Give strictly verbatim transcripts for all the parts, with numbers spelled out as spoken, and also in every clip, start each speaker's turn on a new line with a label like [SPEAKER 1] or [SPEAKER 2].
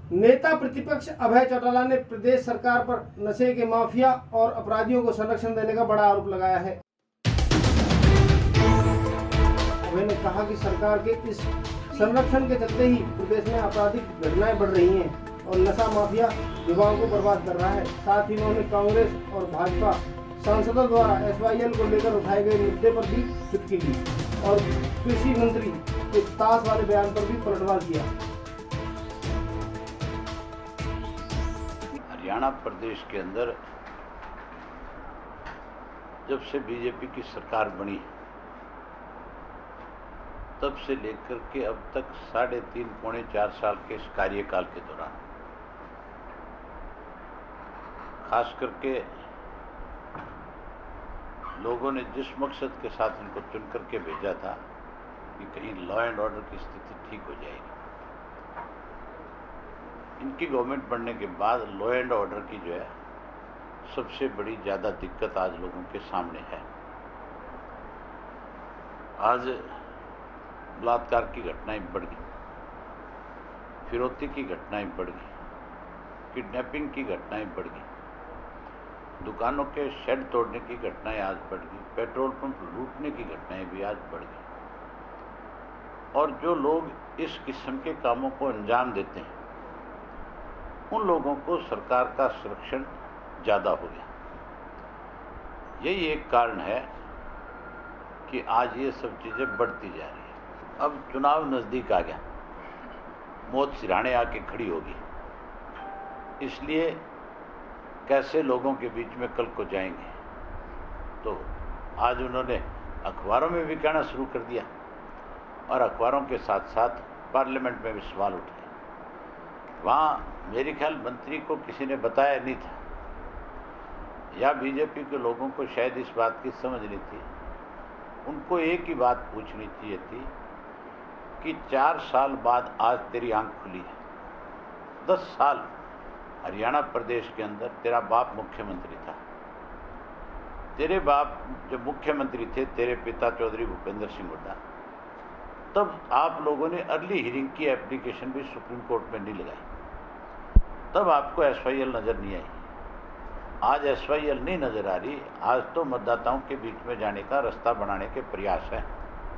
[SPEAKER 1] नेता प्रतिपक्ष अभय चौटाला ने प्रदेश सरकार पर नशे के माफिया और अपराधियों को संरक्षण देने का बड़ा आरोप लगाया है। अभय ने कहा कि सरकार के इस संरक्षण के चलते ही प्रदेश में आपराधिक घटनाएं बढ़ रही हैं और नशा माफिया युवाओं को बर्बाद कर रहा है। साथ ही उन्होंने कांग्रेस और भाजपा सांसदों द्वारा एस वाई एल को लेकर उठाए गए मुद्दे पर भी चुटकी ली और कृषि मंत्री के ताश वाले बयान पर भी पलटवार किया।
[SPEAKER 2] हरियाणा प्रदेश के अंदर जब से बीजेपी की सरकार बनी तब से लेकर के अब तक साढ़े तीन पौने चार साल के इस कार्यकाल के दौरान खास करके लोगों ने जिस मकसद के साथ इनको चुन करके भेजा था कि कहीं लॉ एंड ऑर्डर की स्थिति ठीक हो जाएगी, इनकी गवर्नमेंट बनने के बाद लॉ एंड ऑर्डर की जो है सबसे बड़ी ज़्यादा दिक्कत आज लोगों के सामने है। आज बलात्कार की घटनाएं बढ़ गई, फिरौती की घटनाएं बढ़ गई, किडनैपिंग की घटनाएं बढ़ गई, दुकानों के शेड तोड़ने की घटनाएं आज बढ़ गई, पेट्रोल पंप लूटने की घटनाएं भी आज बढ़ गई। और जो लोग इस किस्म के कामों को अंजाम देते हैं उन लोगों को सरकार का संरक्षण ज़्यादा हो गया। यही एक कारण है कि आज ये सब चीज़ें बढ़ती जा रही हैं। अब चुनाव नज़दीक आ गया, मौत सिरहाने आके खड़ी होगी, इसलिए कैसे लोगों के बीच में कल को जाएंगे। तो आज उन्होंने अखबारों में भी कहना शुरू कर दिया और अखबारों के साथ साथ पार्लियामेंट में भी सवाल उठाए। वहाँ मेरे ख्याल मंत्री को किसी ने बताया नहीं था या बीजेपी के लोगों को शायद इस बात की समझ नहीं थी। उनको एक ही बात पूछनी चाहिए थी कि चार साल बाद आज तेरी आंख खुली है। दस साल हरियाणा प्रदेश के अंदर तेरा बाप मुख्यमंत्री था। तेरे बाप जब मुख्यमंत्री थे, तेरे पिता चौधरी भूपेंद्र सिंह हुड्डा, तब आप लोगों ने अर्ली हियरिंग की एप्लीकेशन भी सुप्रीम कोर्ट में नहीं लगाई, तब आपको एस वाई एल नज़र नहीं आई। आज एस वाई एल नहीं नज़र आ रही, आज तो मतदाताओं के बीच में जाने का रास्ता बनाने के प्रयास है।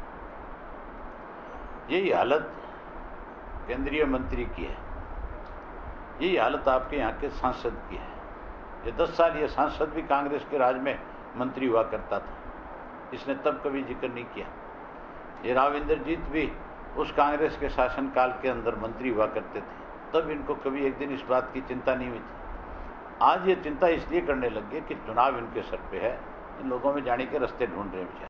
[SPEAKER 2] यही हालत केंद्रीय मंत्री की है, यही हालत आपके यहाँ के सांसद की है। ये दस साल ये सांसद भी कांग्रेस के राज में मंत्री हुआ करता था, इसने तब कभी जिक्र नहीं किया। ये राव इंद्रजीत भी उस कांग्रेस के शासनकाल के अंदर मंत्री हुआ करते थे, तब इनको कभी एक दिन इस बात की चिंता नहीं हुई थी। आज ये चिंता इसलिए करने लग गए कि चुनाव इनके सर पे है, इन लोगों में जाने के रास्ते ढूंढ रहे हैं।